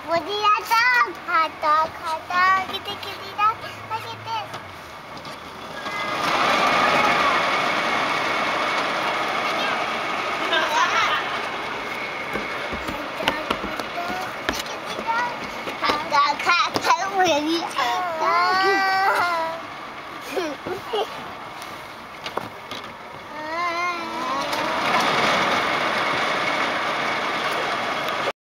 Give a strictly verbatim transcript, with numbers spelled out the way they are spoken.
What is that dog? Hot dog, hot dog. Kitty, kitty dog. Look at this. Hot dog, hot dog. Really? Hot dog.